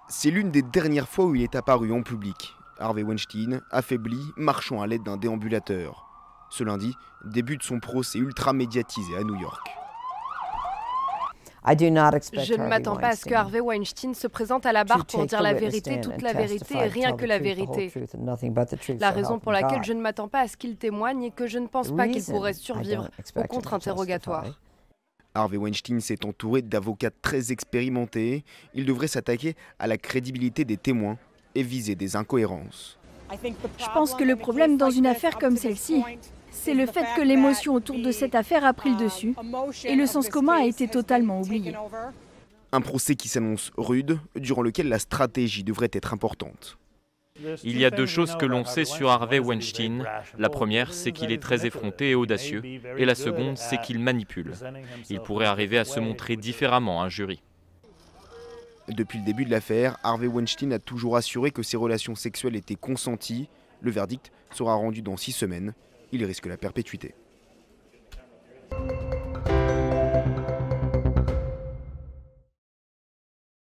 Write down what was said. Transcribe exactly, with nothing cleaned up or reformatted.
C'est l'une des dernières fois où il est apparu en public. Harvey Weinstein, affaibli, marchant à l'aide d'un déambulateur. Ce lundi, débute son procès ultra médiatisé à New York. Je ne m'attends pas à ce que Harvey Weinstein se présente à la barre pour dire la vérité, toute la vérité et rien que la vérité. La raison pour laquelle je ne m'attends pas à ce qu'il témoigne est que je ne pense pas qu'il pourrait survivre au contre-interrogatoire. Harvey Weinstein s'est entouré d'avocats très expérimentés. Il devrait s'attaquer à la crédibilité des témoins et viser des incohérences. Je pense que le problème dans une affaire comme celle-ci, c'est le fait que l'émotion autour de cette affaire a pris le dessus et le sens commun a été totalement oublié. Un procès qui s'annonce rude, durant lequel la stratégie devrait être importante. Il y a deux choses que l'on sait sur Harvey Weinstein. La première, c'est qu'il est très effronté et audacieux. Et la seconde, c'est qu'il manipule. Il pourrait arriver à se montrer différemment à un jury. Depuis le début de l'affaire, Harvey Weinstein a toujours assuré que ses relations sexuelles étaient consenties. Le verdict sera rendu dans six semaines. Il risque la perpétuité.